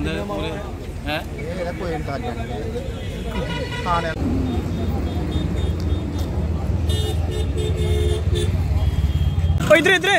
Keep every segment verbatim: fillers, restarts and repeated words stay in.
बंदे पूरे हैं कोई इनकार इधर इधर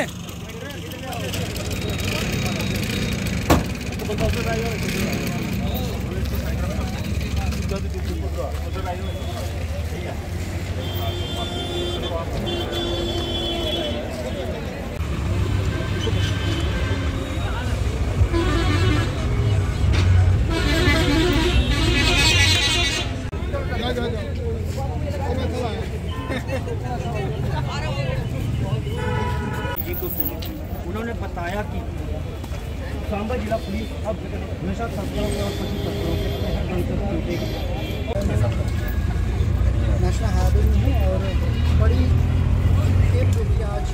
उन्होंने बताया कि सांबा जिला पुलिस अब हमेशा तस्करों और पशु तस्करों के नेशनल हाईवे में है और बड़ी आज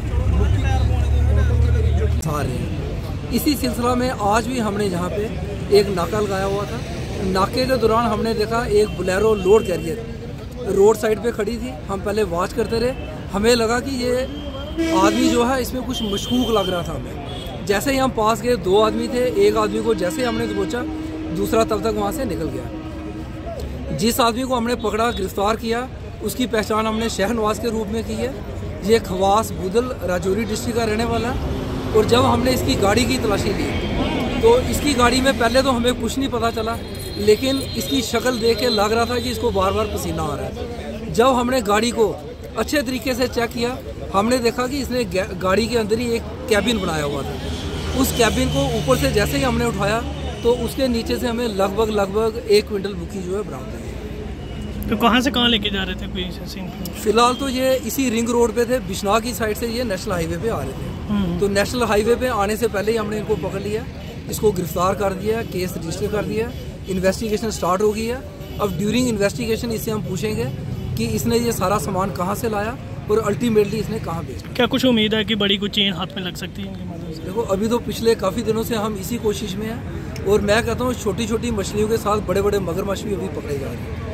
सारे इसी सिलसिला में आज भी हमने यहाँ पे एक नाका लगाया हुआ था। नाके के दौरान हमने देखा एक Bolero load carrier road side पे खड़ी थी। हम पहले वॉच करते रहे, हमें लगा कि ये आदमी जो है इसमें कुछ मशकूक लग रहा था हमें। जैसे ही हम पास गए, दो आदमी थे, एक आदमी को जैसे ही हमने दबोचा, दूसरा तब तक वहाँ से निकल गया। जिस आदमी को हमने पकड़ा, गिरफ्तार किया, उसकी पहचान हमने शहनवाज के रूप में की है। ये खवास बुदल राजौरी डिस्ट्रिक्ट का रहने वाला है। और जब हमने इसकी गाड़ी की तलाशी ली तो इसकी गाड़ी में पहले तो हमें कुछ नहीं पता चला, लेकिन इसकी शक्ल देख के लग रहा था कि इसको बार बार पसीना आ रहा है। जब हमने गाड़ी को अच्छे तरीके से चेक किया, हमने देखा कि इसने गाड़ी के अंदर ही एक कैबिन बनाया हुआ था। उस कैबिन को ऊपर से जैसे ही हमने उठाया तो उसके नीचे से हमें लगभग लगभग एक क्विंटल बुकी जो है बरामद हुई। तो कहाँ से कहाँ लेके जा रहे थे कोई? फिलहाल तो ये इसी रिंग रोड पे थे, बिश्नाह की साइड से ये नेशनल हाईवे पे आ रहे थे। तो नेशनल हाईवे पे आने से पहले ही हमने इनको पकड़ लिया, इसको गिरफ्तार कर दिया, केस रजिस्टर कर दिया, इन्वेस्टिगेशन स्टार्ट हो गई है। अब ड्यूरिंग इन्वेस्टिगेशन इससे हम पूछेंगे कि इसने ये सारा सामान कहाँ से लाया और अल्टीमेटली इसने कहाँ बेचा। क्या कुछ उम्मीद है कि बड़ी कोई चेन हाथ में लग सकती है? देखो, अभी तो पिछले काफ़ी दिनों से हम इसी कोशिश में हैं और मैं कहता हूँ छोटी छोटी मछलियों के साथ बड़े बड़े मगरमच्छ भी अभी पकड़े जा रहे हैं।